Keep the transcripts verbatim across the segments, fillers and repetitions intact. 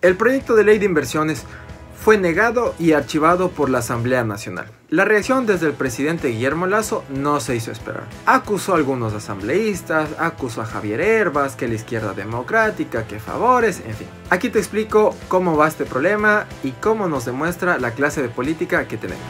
El proyecto de ley de inversiones fue negado y archivado por la Asamblea Nacional. La reacción desde el presidente Guillermo Lasso no se hizo esperar. Acusó a algunos asambleístas, acusó a Javier Hervas, que la izquierda democrática, que favores, en fin. Aquí te explico cómo va este problema y cómo nos demuestra la clase de política que tenemos.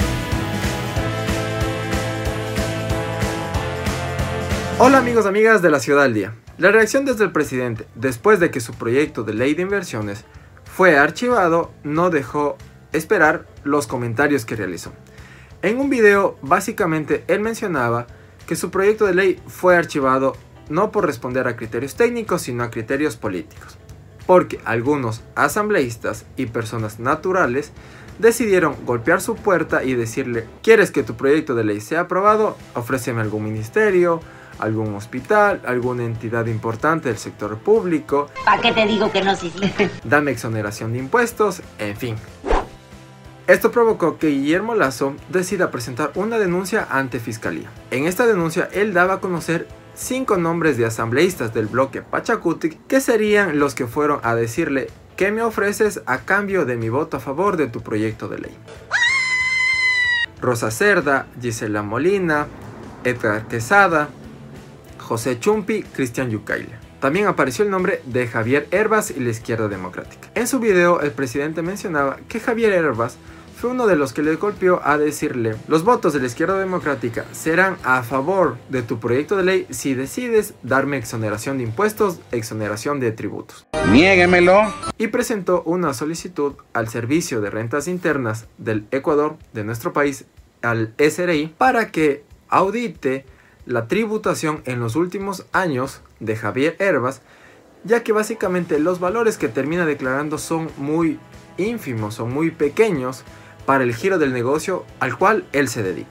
Hola amigos y amigas de La Ciudad al Día. La reacción desde el presidente después de que su proyecto de ley de inversiones fue archivado no dejó esperar los comentarios que realizó. En un video, básicamente, él mencionaba que su proyecto de ley fue archivado no por responder a criterios técnicos, sino a criterios políticos, porque algunos asambleístas y personas naturales decidieron golpear su puerta y decirle: ¿quieres que tu proyecto de ley sea aprobado? Ofréceme algún ministerio, algún hospital, alguna entidad importante del sector público. ¿Para qué te digo que no, sí, sí? Dame exoneración de impuestos, en fin. Esto provocó que Guillermo Lasso decida presentar una denuncia ante Fiscalía. En esta denuncia él daba a conocer cinco nombres de asambleístas del bloque Pachacutic que serían los que fueron a decirle: ¿qué me ofreces a cambio de mi voto a favor de tu proyecto de ley? Rosa Cerda, Gisela Molina, Edgar Quesada, José Chumpi, Cristian Yucaile. También apareció el nombre de Javier Hervas y la izquierda democrática. En su video el presidente mencionaba que Javier Hervas fue uno de los que le golpeó a decirle: los votos de la izquierda democrática serán a favor de tu proyecto de ley si decides darme exoneración de impuestos, exoneración de tributos. Niéguemelo. Y presentó una solicitud al Servicio de Rentas Internas del Ecuador, de nuestro país, al S R I, para que audite la tributación en los últimos años de Javier Hervas, ya que básicamente los valores que termina declarando son muy ínfimos, son muy pequeños para el giro del negocio al cual él se dedica.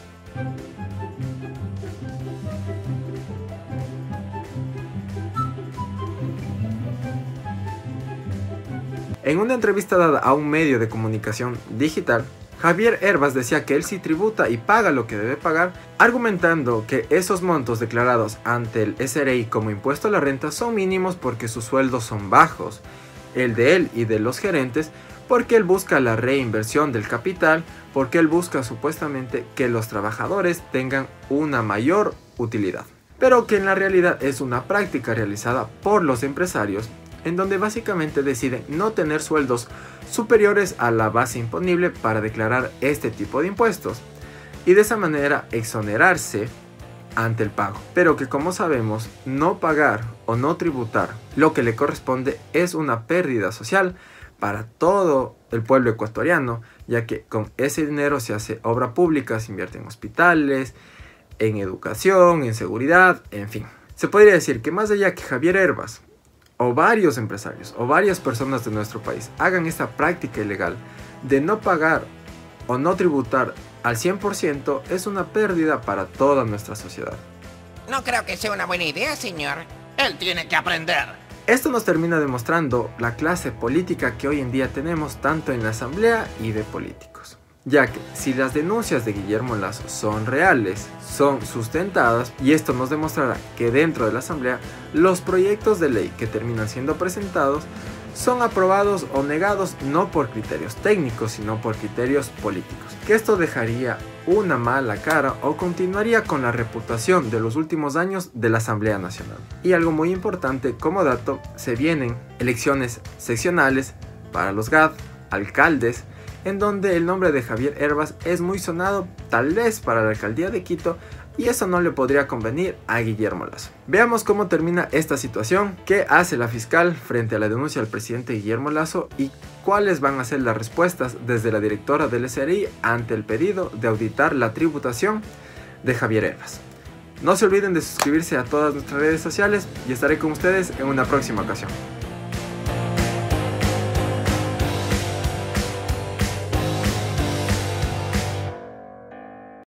En una entrevista dada a un medio de comunicación digital, Javier Hervas decía que él sí tributa y paga lo que debe pagar, argumentando que esos montos declarados ante el S R I como impuesto a la renta son mínimos porque sus sueldos son bajos, el de él y de los gerentes, porque él busca la reinversión del capital, porque él busca supuestamente que los trabajadores tengan una mayor utilidad, pero que en la realidad es una práctica realizada por los empresarios, en donde básicamente deciden no tener sueldos superiores a la base imponible para declarar este tipo de impuestos y de esa manera exonerarse ante el pago. Pero que, como sabemos, no pagar o no tributar lo que le corresponde es una pérdida social para todo el pueblo ecuatoriano, ya que con ese dinero se hace obra pública, se invierte en hospitales, en educación, en seguridad, en fin. Se podría decir que más allá que Javier Hervas o varios empresarios o varias personas de nuestro país hagan esta práctica ilegal de no pagar o no tributar al cien por ciento, es una pérdida para toda nuestra sociedad. No creo que sea una buena idea, señor. Él tiene que aprender. Esto nos termina demostrando la clase política que hoy en día tenemos tanto en la asamblea y de políticos. Ya que si las denuncias de Guillermo Lasso son reales, son sustentadas, y esto nos demostrará que dentro de la asamblea los proyectos de ley que terminan siendo presentados son aprobados o negados no por criterios técnicos, sino por criterios políticos. Que esto dejaría una mala cara o continuaría con la reputación de los últimos años de la Asamblea Nacional. Y algo muy importante como dato, se vienen elecciones seccionales para los G A D, alcaldes, en donde el nombre de Javier Hervas es muy sonado, tal vez para la alcaldía de Quito, y eso no le podría convenir a Guillermo Lasso. Veamos cómo termina esta situación, qué hace la fiscal frente a la denuncia del presidente Guillermo Lasso y cuáles van a ser las respuestas desde la directora del S R I ante el pedido de auditar la tributación de Javier Hervas. No se olviden de suscribirse a todas nuestras redes sociales y estaré con ustedes en una próxima ocasión.